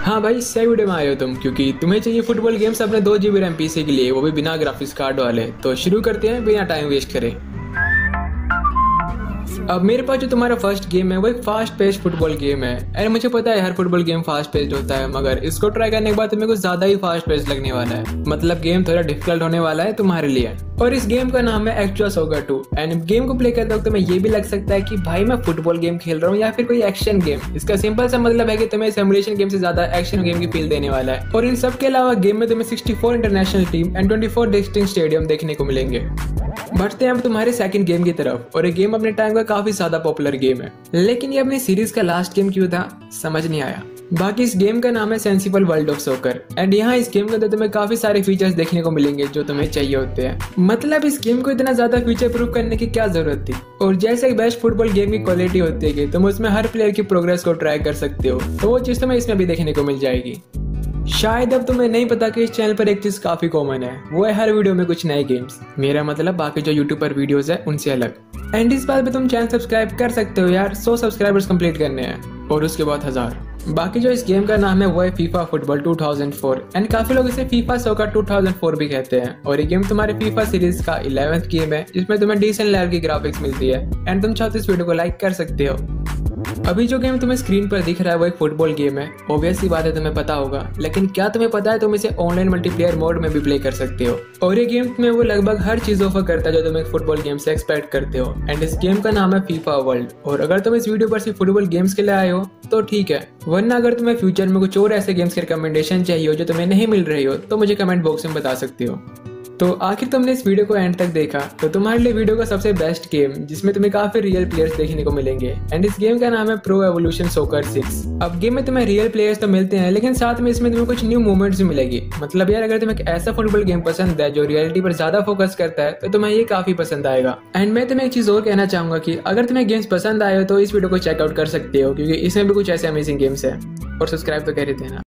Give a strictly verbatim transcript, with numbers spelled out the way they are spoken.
हाँ भाई, सही वीडियो में आए हो तुम, क्योंकि तुम्हें चाहिए फुटबॉल गेम्स अपने दो जीबी रैम पीसी के लिए, वो भी बिना ग्राफिक्स कार्ड वाले। तो शुरू करते हैं बिना टाइम वेस्ट करे। अब मेरे पास जो तुम्हारा फर्स्ट गेम है वो एक फास्ट पेस्ड फुटबॉल गेम है। अरे मुझे पता है हर फुटबॉल गेम फास्ट पेस्ड होता है, मगर इसको ट्राई करने के बाद तुम्हें कुछ ज्यादा ही फास्ट पेस्ड लगने वाला है। मतलब गेम थोड़ा डिफिकल्ट होने वाला है तुम्हारे लिए। और इस गेम का नाम है actual soccer two. And game को प्ले करते वक्त तुम्हें ये भी लग सकता है कि भाई मैं फुटबॉल गेम खेल रहा हूँ या फिर कोई एक्शन गेम। इसका सिंपल सा मतलब है कि तुम्हें सिमुलेशन गेम से ज्यादा एक्शन गेम की फील देने वाला है। और इन सब के अलावा गेम में तुम्हें sixty four international team and twenty four distinct stadium देखने को मिलेंगे। बढ़ते हैं अब तुम्हारे सेकंड गेम की तरफ। और ये गेम अपने टाइम का काफी ज्यादा पॉपुलर गेम है, लेकिन ये अपनी सीरीज का लास्ट गेम क्यों था समझ नहीं आया। बाकी इस गेम का नाम है sensible world of soccer. And यहाँ इस गेम के अंदर तुम्हें काफी सारे फीचर्स देखने को मिलेंगे जो तुम्हें चाहिए होते हैं। मतलब इस गेम को इतना ज्यादा फीचर प्रूफ करने की क्या जरूरत थी। और जैसे एक बेस्ट फुटबॉल गेम की क्वालिटी होती है कि तुम उसमें हर प्लेयर की प्रोग्रेस को ट्रैक कर सकते हो, तो वो चीज तुम्हें इसमें भी देखने को मिल जाएगी। शायद अब तुम्हें नहीं पता कि इस चैनल पर एक चीज काफी कॉमन है, वो है हर वीडियो में कुछ नए गेम्स। मेरा मतलब बाकी जो यूट्यूब पर वीडियोस है उनसे अलग। एंड इस बात पे तुम चैनल सब्सक्राइब कर सकते हो यार, सौ सब्सक्राइबर्स कंप्लीट करने हैं और उसके बाद हजार। बाकी जो इस गेम का नाम है वो है FIFA football two thousand four. And काफी लोग इसे FIFA soccer two thousand four भी कहते हैं। और ये गेम तुम्हारे फीफा सीरीज का इलेवेंथ गेम है जिसमें तुम्हें डिसेंट लेवल की ग्राफिक्स मिलती है। एंड तुम चाहो तो इस वीडियो को लाइक कर सकते हो। अभी जो गेम तुम्हें स्क्रीन पर दिख रहा है वो एक फुटबॉल गेम है। ऑब्वियस सी बात है तुम्हें पता होगा, लेकिन क्या तुम्हें पता है तुम इसे ऑनलाइन मल्टीप्लेयर मोड में भी प्ले कर सकते हो। और ये गेम तुम्हें वो लगभग हर चीज ऑफर करता है जो तुम एक फुटबॉल गेम से एक्सपेक्ट करते हो। एंड इस गेम का नाम है फीफा वर्ल्ड। और अगर तुम इस वीडियो पर सिर्फ फुटबॉल गेम्स के लिए आए हो तो ठीक है, वरना अगर तुम्हें फ्यूचर में कुछ और ऐसे गेम्स की रिकमेंडेशन चाहिए हो जो तुम्हें नहीं मिल रही हो तो मुझे कमेंट बॉक्स में बता सकते हो। तो आखिर तुमने इस वीडियो को एंड तक देखा, तो तुम्हारे लिए वीडियो का सबसे बेस्ट गेम जिसमें तुम्हें काफी रियल प्लेयर्स देखने को मिलेंगे। एंड इस गेम का नाम है प्रो एवोल्यूशन सॉकर सिक्स। अब गेम में तुम्हें रियल प्लेयर्स तो मिलते हैं, लेकिन साथ में इसमें तुम्हें कुछ न्यू मूवमेंट्स भी मिलेगी। मतलब यार अगर तुम्हें एक ऐसा फुटबॉल गेम पसंद है जो रियलिटी पर ज्यादा फोकस करता है तो तुम्हें ये काफी पसंद आएगा। एंड मैं तुम्हें एक चीज और कहना चाहूंगा कि अगर तुम्हें गेम्स पसंद आए हो तो इस वीडियो को चेकआउट कर सकते हो, क्योंकि इसमें भी कुछ ऐसे अमेजिंग गेम्स है। और सब्सक्राइब तो कर ही देना।